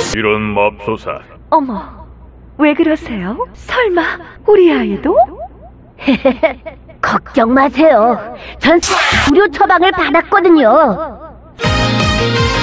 이런 맙소사. 어머, 왜 그러세요? 설마 우리 아이도? 걱정 마세요. 전 무료 처방을 받았거든요.